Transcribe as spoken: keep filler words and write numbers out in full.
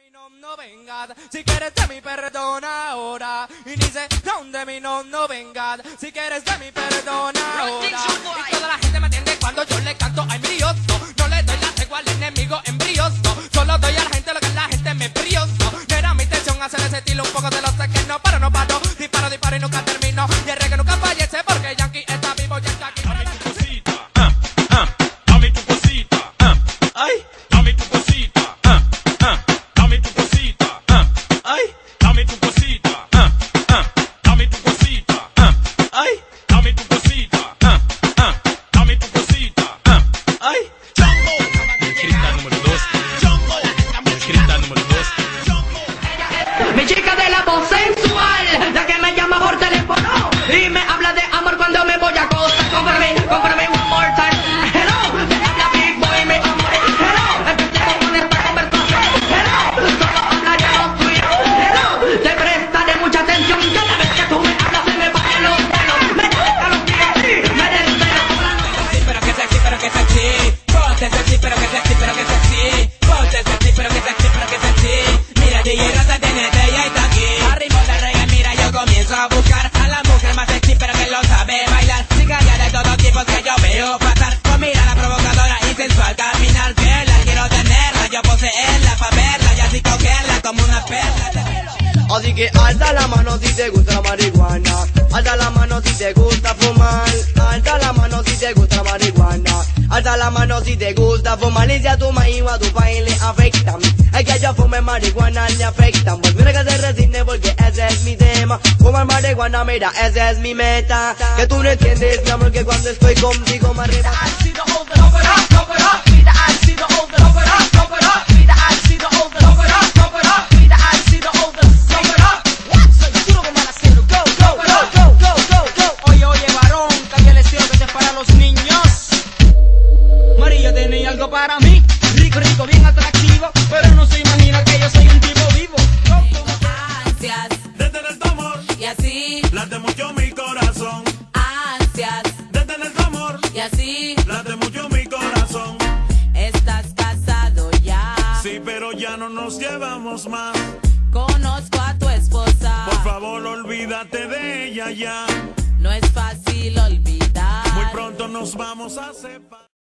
No, no vengas, si quieres de mi perdona ahora. Y dice, donde mi no, no vengas, si quieres de mi perdona ahora. Y toda la gente me entiende cuando yo le canto, ay brioso. No le doy la tregua al enemigo embrioso. Solo doy a la gente lo que la gente me brioso. No era mi intención hacer ese estilo, un poco de lo sé que no, pero no paro. Disparo, disparo y nunca termino. Y el reggae nunca fallece porque Yankee está vivo y está aquí. Dame tu cosita, ah, ah, dame tu cosita, ah, ay, dame tu cosita, ah, ah, dame tu cosita, ah, ay, dame tu cosita, ah, ah, dame tu cosita, ah, ay, dame tu cosita, ah, ah, dame tu cosita, ah, ay. Escrita número dos, escrita número dos. Mi chica de la voz sensual, la que me llama por teléfono y me habla de amor cuando me voy a acostar. Cómprame, cómprame one more time. Hello, me habla Big Boy, mi amor. Hello, empecemos con esta conversación. Hello, solo hablaríamos tú y yo. Hello, te prestaré mucha atención. Cada vez que tú me hablas se me paran los pelos. Me toca los pies, me desvelo. Sí, pero que sexy, pero que sexy. Ponte sexy, pero que sexy, pero que sexy. Ponte sexy, pero que sexy, pero que sexy. Mira, D J Raza tiene de ella y está aquí. Arriba del reggae, mira, yo comienzo a buscar a la mujer más sexy, pero que lo sabe bailar. Chicas ya de todos tipos que yo veo pasar. Con mirada provocadora y sensual caminar. Que la quiero tenerla, yo poseerla pa' verla y así cogerla como una perla. Así que alza la mano si te gusta la marihuana. Alza la mano si te gusta fumar. Alza la mano si te gusta la marihuana. Alza la mano si te gusta fumar. Y si a tu maíz o a tu país le afectan, es que yo fume marihuana le afectan. Pues mira que se resiste porque ese es mi tema. Fumar marihuana, mira, esa es mi meta. Que tú no entiendes, mi amor, que cuando estoy contigo me arriba. Algo para mí, rico, rico, bien atractivo, pero no se imagina que yo soy un tipo vivo. Ansias, Detener tu amor, y así, late mucho mi corazón. ansias, Detener tu amor, y así, late mucho mi corazón. estás casado ya. Sí, pero ya no nos llevamos más. Conozco a tu esposa. Por favor, olvídate de ella ya. No es fácil olvidar. Muy pronto nos vamos a separar.